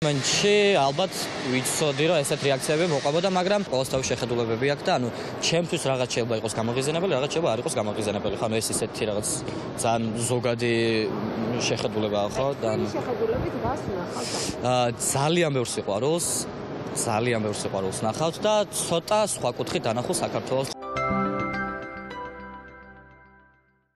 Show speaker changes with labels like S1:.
S1: მომენტში ალბათ ვიცოდი რომ ესეთ რეაქციები მოყვებოდა, მაგრამ ყოველთვის შეხედულებები აქვს და ანუ ჩემთვის რაღაც შეიძლება იყოს გამოღიზენებელი, რაღაც შეიძლება არ იყოს გამოღიზენებელი. ხანუ ეს ისეთი რაღაც ძალიან ზოგადი შეხედულებაა, ხო? და
S2: შეხედულებით მას ნახავთ?
S1: ძალიან ბევრ სიყვარულს ნახავთ და ცოტა სხვა კუთხით დანახულ საქართველოს